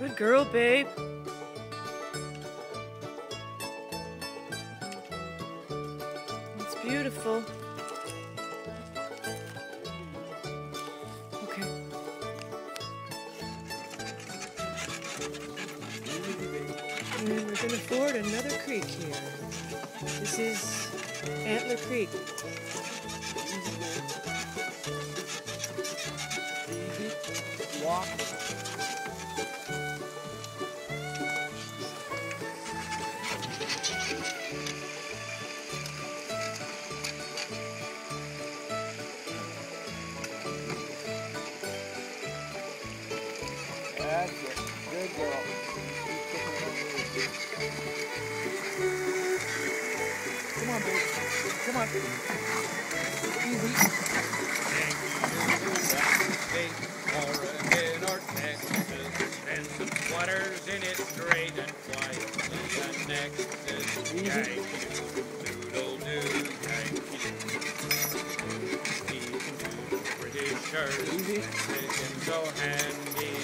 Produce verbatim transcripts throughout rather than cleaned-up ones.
Good girl, babe. It's beautiful. Okay. And we're going to ford another creek here. This is Antler Creek. Walk. That's it. Good girl. Come on, babe. Come on. Easy. Oregon or Texas, and some sweaters in its dragonfly. And Texas, Yankee Doodle Doo, Yankee Doodle. British shirts, looking so handy.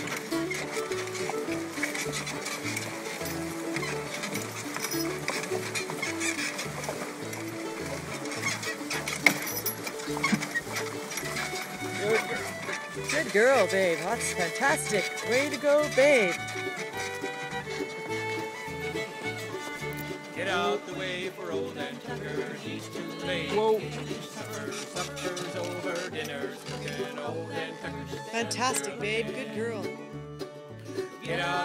Good girl. Good girl, babe. That's fantastic. Way to go, babe. Get out the way for old and Tucker, he's too late. Whoa. Supper, supper's over, dinner's cooking, old and Tucker's Fantastic, babe. Good girl. Get out